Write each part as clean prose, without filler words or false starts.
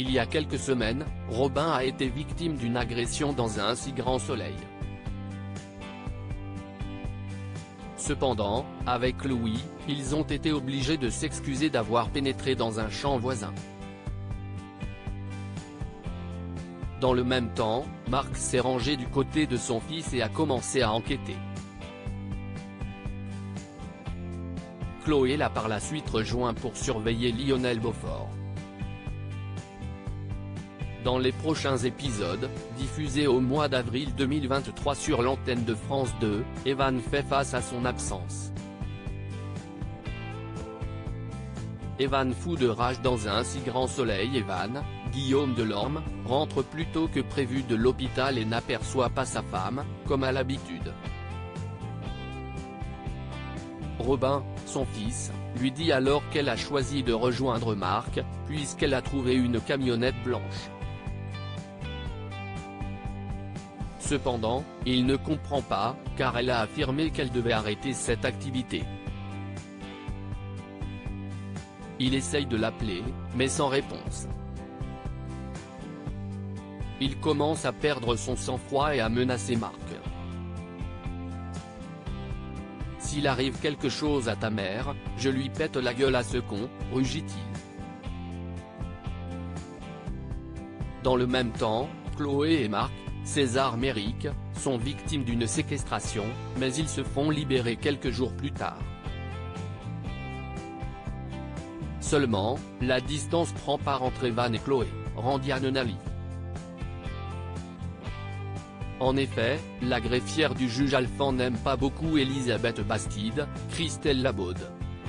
il y a quelques semaines, Robin a été victime d'une agression dans un si grand soleil. Cependant, avec Louis, ils ont été obligés de s'excuser d'avoir pénétré dans un champ voisin. Dans le même temps, Marc s'est rangé du côté de son fils et a commencé à enquêter. Chloé l'a par la suite rejoint pour surveiller Lionel Beaufort. Dans les prochains épisodes, diffusés au mois d'avril 2023 sur l'antenne de France 2, Evan fait face à son absence. Evan fou de rage dans un si grand soleil. Evan, Guillaume Delorme, rentre plus tôt que prévu de l'hôpital et n'aperçoit pas sa femme, comme à l'habitude. Robin, son fils, lui dit alors qu'elle a choisi de rejoindre Marc, puisqu'elle a trouvé une camionnette blanche. Cependant, il ne comprend pas, car elle a affirmé qu'elle devait arrêter cette activité. Il essaye de l'appeler, mais sans réponse. Il commence à perdre son sang-froid et à menacer Marc. S'il arrive quelque chose à ta mère, je lui pète la gueule à ce con, rugit-il. Dans le même temps, Chloé et Marc, César Méric, sont victimes d'une séquestration, mais ils se font libérer quelques jours plus tard. Seulement, la distance prend part entre Evan et Chloé, Randy Anonali. En effet, la greffière du juge Alphand n'aime pas beaucoup Elisabeth Bastide, Christelle Labaude.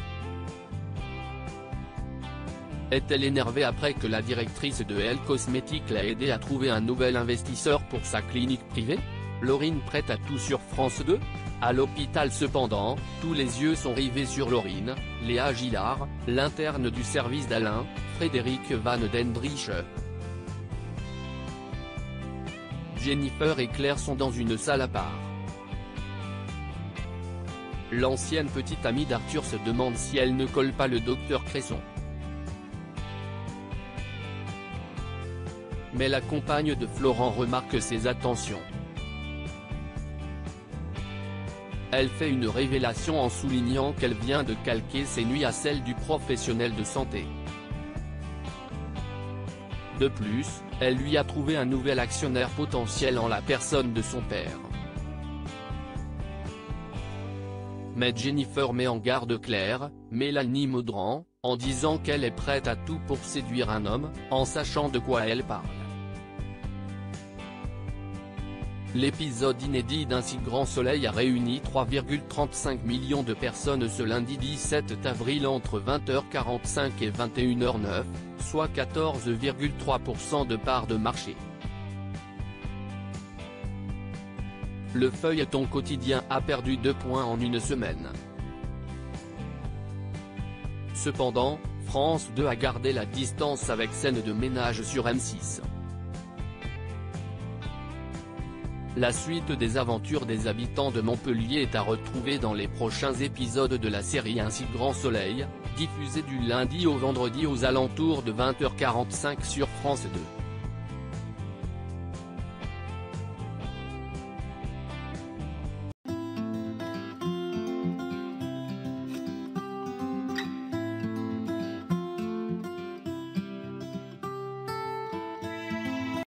Est-elle énervée après que la directrice de Elle Cosmétiques l'a aidé à trouver un nouvel investisseur pour sa clinique privée? Laurine prête à tout sur France 2? À l'hôpital cependant, tous les yeux sont rivés sur Laurine, Léa Gillard, l'interne du service d'Alain, Frédéric Van Dendrich. Jennifer et Claire sont dans une salle à part. L'ancienne petite amie d'Arthur se demande si elle ne colle pas le docteur Cresson. Mais la compagne de Florent remarque ses attentions. Elle fait une révélation en soulignant qu'elle vient de calquer ses nuits à celles du professionnel de santé. De plus, elle lui a trouvé un nouvel actionnaire potentiel en la personne de son père. Mais Jennifer met en garde Claire, Mélanie Maudran, en disant qu'elle est prête à tout pour séduire un homme, en sachant de quoi elle parle. L'épisode inédit d'un si grand soleil a réuni 3,35 millions de personnes ce lundi 17 avril entre 20h45 et 21h09, soit 14,3% de part de marché. Le feuilleton quotidien a perdu 2 points en une semaine. Cependant, France 2 a gardé la distance avec Scène de ménage sur M6. La suite des aventures des habitants de Montpellier est à retrouver dans les prochains épisodes de la série Un si grand soleil, diffusée du lundi au vendredi aux alentours de 20h45 sur France 2.